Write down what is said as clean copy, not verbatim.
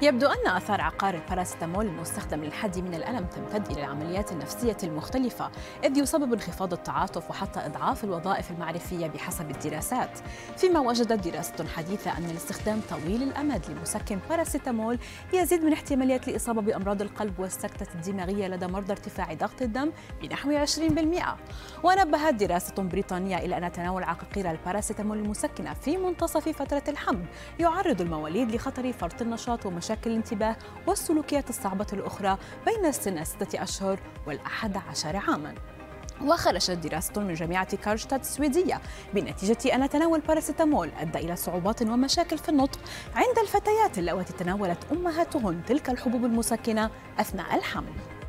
يبدو أن آثار عقار الباراسيتامول المستخدم للحد من الألم تمتد إلى العمليات النفسية المختلفة، إذ يسبب انخفاض التعاطف وحتى إضعاف الوظائف المعرفية بحسب الدراسات. فيما وجدت دراسة حديثة أن الاستخدام طويل الأمد لمسكن باراسيتامول يزيد من احتمالية الإصابة بأمراض القلب والسكتة الدماغية لدى مرضى ارتفاع ضغط الدم بنحو 20%. ونبهت دراسة بريطانية إلى أن تناول عقاقير الباراسيتامول المسكنة في منتصف فترة الحمل يعرض المواليد لخطر فرط النشاط ومشاكل الانتباه والسلوكيات الصعبة الأخرى بين السن 6 أشهر وال11 عاماً. وخرجت دراسة من جامعة كارلستاد السويدية بنتيجة أن تناول باراسيتامول أدى إلى صعوبات ومشاكل في النطق عند الفتيات اللواتي تناولت أمهاتهن تلك الحبوب المسكنة أثناء الحمل.